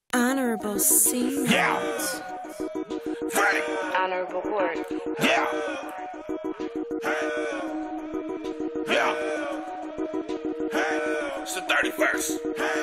Honorable scene. Yeah. Freddy. Honorable court. Yeah. Yeah. It's the 31st.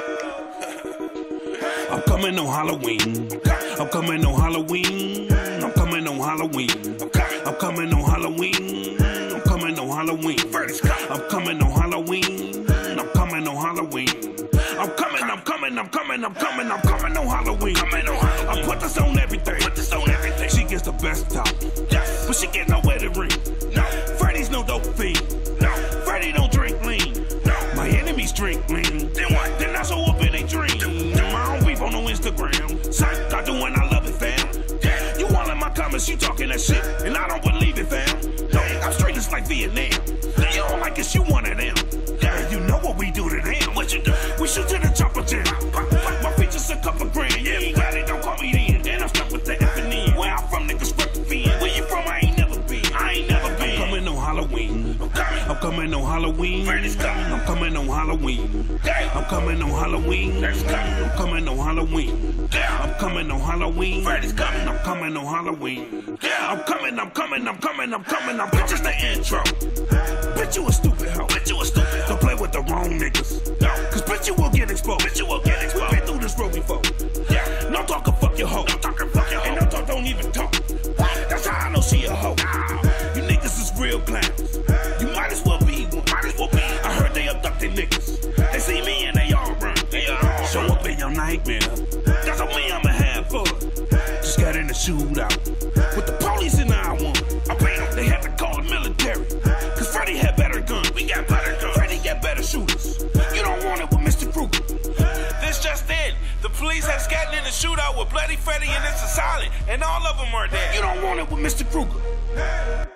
I'm coming on Halloween. I'm coming on Halloween. I'm coming on Halloween. I'm coming on Halloween. I'm coming on Halloween. I'm coming on Halloween. I'm coming on Halloween. I'm coming on Halloween. I put this on everything. She gets the best talk, but she get nowhere to ring. Freddy's no dope fiend. Freddy don't drink lean. My enemies drink lean. Then I show up in a dream. My own people on Instagram. Psych, I do when I love it, fam. You all in my comments, you talking that shit, and I don't believe it, fam. I'm straight just like Vietnam. You don't like us, you one of them. You know what we do to them. What you do? We shoot to the chopper jam. My features a couple grand. Yeah, you glad they don't call me then. And I'm stuck with the F and N. Where I'm from, niggas fuck the fin. Where you from? I ain't never been. I'm coming on Halloween. I'm coming on Halloween. I'm coming on Halloween. I'm coming on Halloween. I'm coming on Halloween. I'm coming on Halloween. I'm coming on Halloween. I'm coming. Bitch, it's the intro. Bitch, you a stupid hoe. Don't play with the wrong niggas. Cause bitch, you will get exposed. We've been through this road before. No talk, fuck your hoe. And no talk, don't even talk. That's how I know she a hoe. You niggas is real clowns. You might as well be one. I heard they abducted niggas. They see me and they all run. Show up in your nightmare. That's on me, I'ma have fun. Just got in a shootout with the police in the I-1. They had to call the military. Cause Freddy had better guns. We got better guns. Freddy got better shooters. You don't want it with Mr. Krueger. This just in. The police has gotten in a shootout with Bloody Freddy and it's a silent. And all of them are dead. You don't want it with Mr. Krueger.